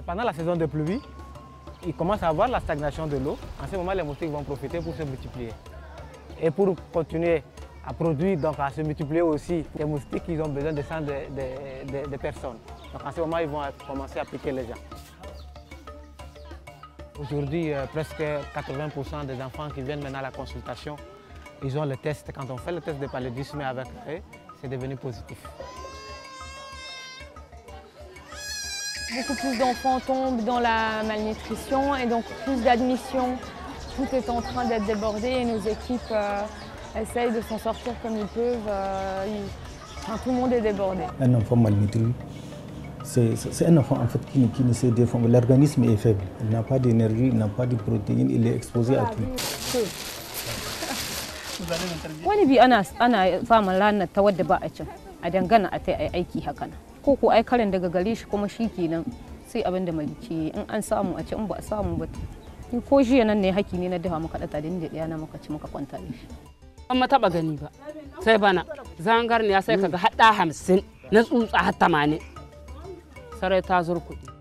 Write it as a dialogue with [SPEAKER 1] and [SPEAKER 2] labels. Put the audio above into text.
[SPEAKER 1] Pendant la saison de pluie, il commence à avoir la stagnation de l'eau. En ce moment, les moustiques vont profiter pour se multiplier. Et pour continuer à produire, donc à se multiplier aussi, les moustiques, ils ont besoin de sang des personnes. Donc en ce moment, ils vont commencer à piquer les gens. Aujourd'hui, presque 80% des enfants qui viennent maintenant à la consultation, ils ont le test. Quand on fait le test de paludisme avec eux, c'est devenu positif.
[SPEAKER 2] Beaucoup plus d'enfants tombent dans la malnutrition et donc plus d'admissions. Tout est en train d'être débordé et nos équipes essayent de s'en sortir comme ils peuvent. Tout le monde est débordé.
[SPEAKER 3] Un enfant malnutri, c'est un enfant en fait qui ne se défend. L'organisme est faible. Il n'a pas d'énergie, il n'a pas de protéines, il est exposé à tout.
[SPEAKER 4] Wani bi ana samun ranar ta wadda ba a cin a dangana a ta aiki haka nan ko ko ai karin daga gare shi kuma shi kenan sai abin da mai ci in an samu a ci in ba a samu ba ko jiya nan ne haki ne na dafa maka data da ni da ɗaya muka ci muka kwanta da shi
[SPEAKER 5] an ma taba gani ba sai bana zangar ne ya sai kaga hada 50 na tsutsa har 80 sarai ta zurkuɗi